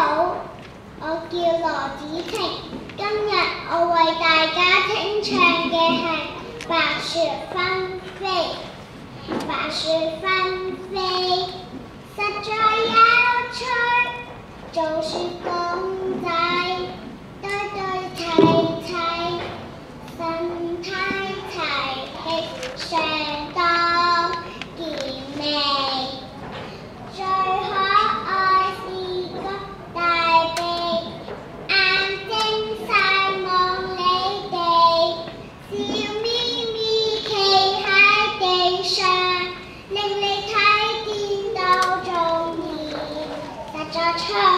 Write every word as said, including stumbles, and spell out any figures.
好，我叫羅子晴，今日我為大家聽唱嘅係白雪紛飛。白雪紛飛，實在有趣，做雪公仔，堆堆砌砌，身體齊齊，相當健美。最可愛是個大鼻，眼睛細望你哋，笑眯咪企喺地上，令你睇見到中意，實在趣。